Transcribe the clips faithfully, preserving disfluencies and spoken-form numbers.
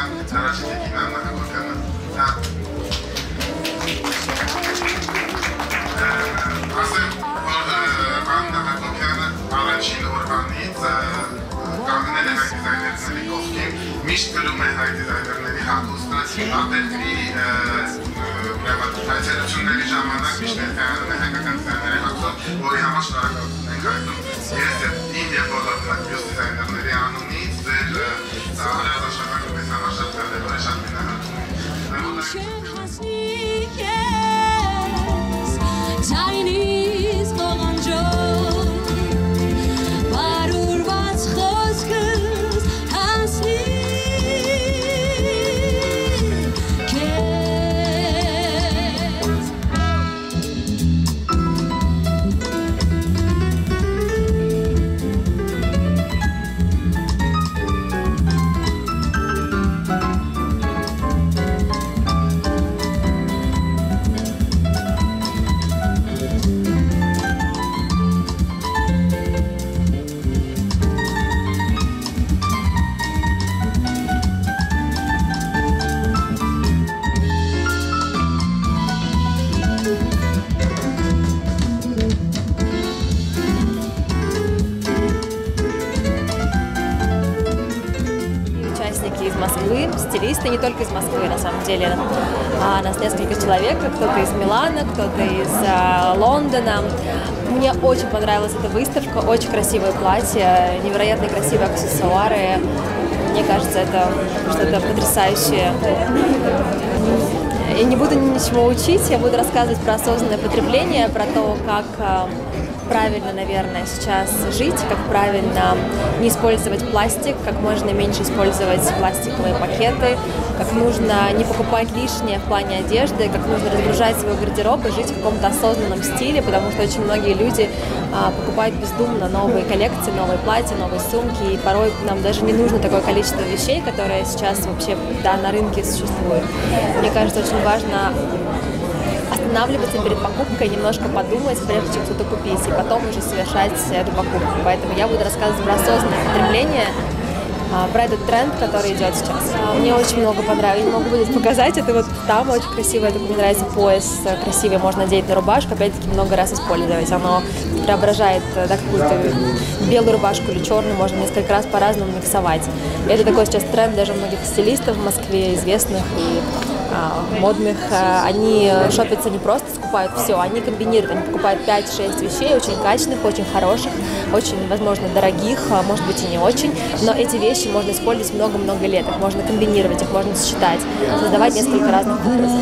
եմ առաջին Նանա Հակոբյանը։ Ասեմ, որ Աննա Հակոբյանը առաջին օրվանից կանգնել է հայ դիզայներների կողքին, միշտ գրում է հայ դիզայներների հագուստը, ապերկրի հայցելությունների ժամանակ միշտ ներկայանում է հայկական դիզայների հագուստով, որի համար շնորհակալություն ենք հայտնում ես և իմ և բոլոր մյուս դիզայներների անունից, ձեր հարազ աշխատանքը մեզ համար շատ կարևոր է, շատ գնահատում из Москвы, стилисты не только из Москвы, на самом деле. А нас несколько человек, кто-то из Милана, кто-то из а, Лондона. Мне очень понравилась эта выставка, очень красивые платья, невероятно красивые аксессуары. Мне кажется, это что-то потрясающее. Я не буду ничего учить, я буду рассказывать про осознанное потребление, про то, как правильно, наверное, сейчас жить, как правильно не использовать пластик, как можно меньше использовать пластиковые пакеты, как нужно не покупать лишнее в плане одежды, как нужно разгружать свой гардероб и жить в каком-то осознанном стиле, потому что очень многие люди а, покупают бездумно новые коллекции, новые платья, новые сумки, и порой нам даже не нужно такое количество вещей, которые сейчас вообще да, на рынке существуют. Мне кажется, очень важно останавливаться перед покупкой, немножко подумать, прежде чем что-то купить, и потом уже совершать эту покупку. Поэтому я буду рассказывать про осознанное потребление, про этот тренд, который идет сейчас. Мне очень много понравилось, не могу будет показать, это вот там очень красиво, это мне нравится пояс красивый, можно надеть на рубашку, опять-таки много раз использовать, оно преображает да, какую-то белую рубашку или черную, можно несколько раз по-разному миксовать. И это такой сейчас тренд даже многих стилистов в Москве, известных и а, модных, а, они шопятся не просто скупают все, они комбинируют, они покупают пять-шесть вещей, очень качественных, очень хороших, очень, возможно, дорогих, а, может быть и не очень, но эти вещи можно использовать много-много лет, их можно комбинировать, их можно сочетать, создавать несколько разных образов.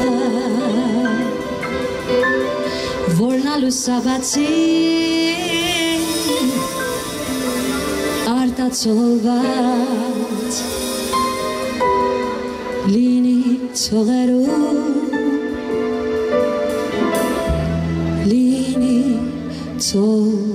Lini, so